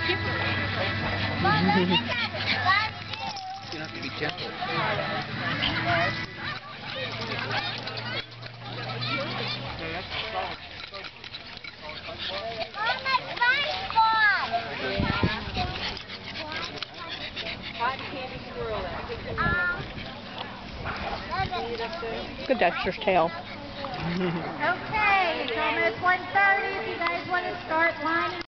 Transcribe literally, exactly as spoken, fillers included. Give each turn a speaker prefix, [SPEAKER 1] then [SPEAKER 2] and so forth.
[SPEAKER 1] You have to be gentle.
[SPEAKER 2] Good Dexter's tail.
[SPEAKER 3] Okay, it's almost one thirty. If you guys want to start lining